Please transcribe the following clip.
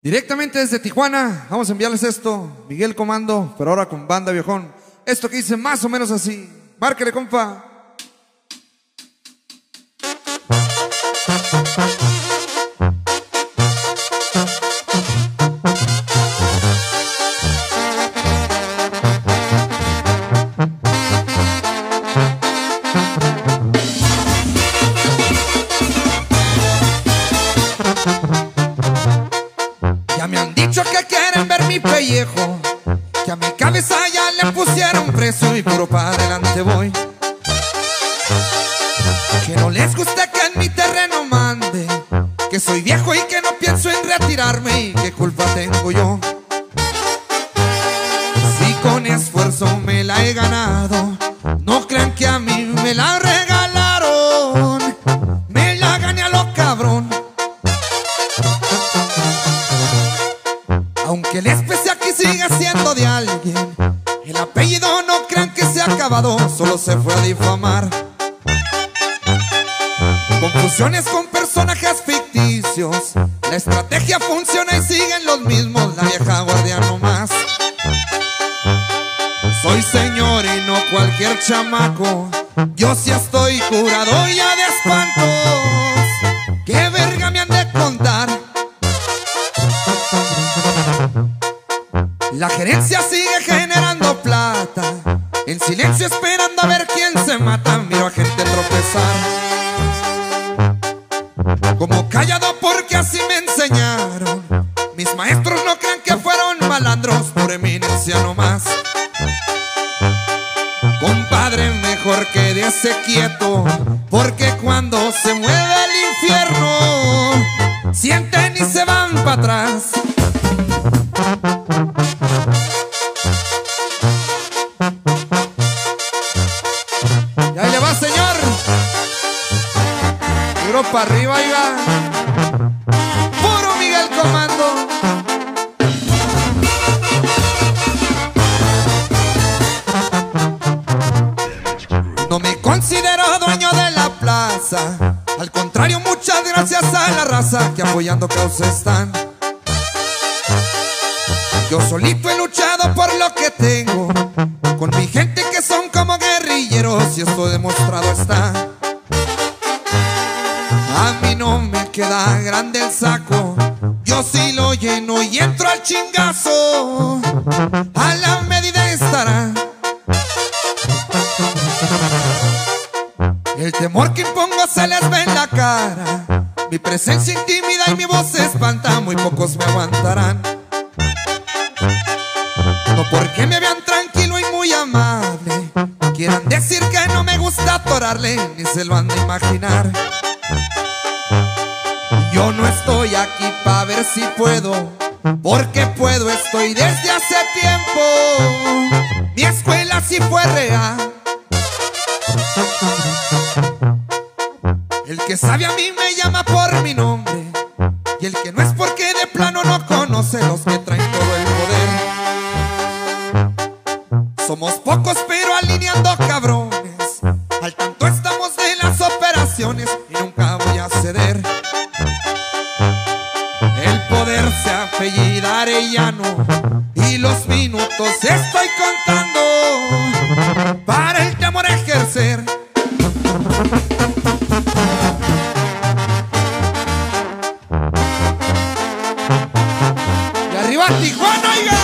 Directamente desde Tijuana, vamos a enviarles esto, Miguel Comando, pero ahora con Banda Viejón. Esto que dice más o menos así. Márquele, compa. Ya me han dicho que quieren ver mi pellejo, que a mi cabeza ya le pusieron precio y puro para adelante voy. Que no les gusta que en mi terreno mande, que soy viejo y que no pienso en retirarme y qué culpa tengo yo. Si con esfuerzo me la he ganado, no crean que a mí me la regalaron, me la gané a lo cabrón. Aunque el especie aquí siga siendo de alguien, el apellido no crean que se ha acabado, solo se fue a difamar. Confusiones con personajes ficticios, la estrategia funciona y siguen los mismos, la vieja guardia no más. Soy señor y no cualquier chamaco, yo sí estoy curado ya de espantos. ¿Qué verga me han de contar? La gerencia sigue generando plata, en silencio esperando a ver quién se mata. Miro a gente tropezar, como callado porque así me enseñaron. Mis maestros no crean que fueron malandros, por eminencia nomás. Compadre, mejor quédese quieto, porque cuando se mueve el infierno, sienten y se van para atrás. Y ahí le va, señor. Tiro para arriba, ahí va. Puro Miguel Comando. No me considero dueño de la plaza, al contrario, muchas gracias a la raza que apoyando causas están. Yo solito he luchado por lo que tengo, con mi gente que son como guerrilleros, y esto demostrado está. A mí no me queda grande el saco, yo sí lo lleno y entro al chingazo, a la medida estará. El temor que impongo se les ve en la cara, mi presencia intimida y mi voz espanta, muy pocos me aguantarán. No porque me vean tranquilo y muy amable, quieran decir que no me gusta atorarle, ni se lo han de imaginar. Yo no estoy aquí pa' ver si puedo, porque puedo estoy desde hace tiempo. Mi escuela sí fue real. El que sabe a mí me llama por mi nombre, y el que no es porque de plano no conoce los que traen todo el poder. Somos pocos pero alineando cabrones, al tanto estamos de las operaciones y nunca voy a ceder. El poder se apellida Arellano y los minutos estoy contando para el temor a ejercer. Y arriba Tijuana, oiga.